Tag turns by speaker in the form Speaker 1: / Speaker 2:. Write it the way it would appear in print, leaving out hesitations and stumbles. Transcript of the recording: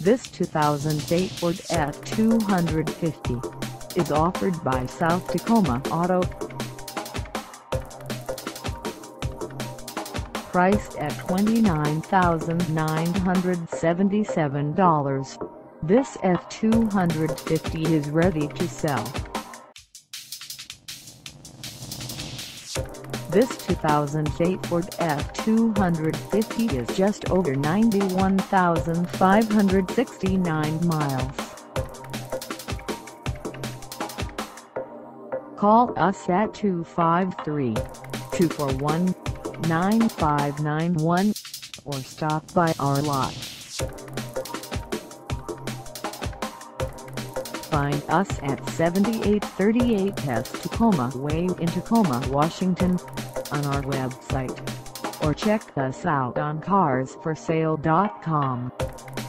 Speaker 1: This 2008 Ford F250 is offered by South Tacoma Auto. Priced at $29,977, this F250 is ready to sell. This 2008 Ford F250 is just over 91,569 miles. Call us at 253-241-9591 or stop by our lot. Find us at 7838 Tacoma Way in Tacoma, Washington, on our website, or check us out on carsforsale.com.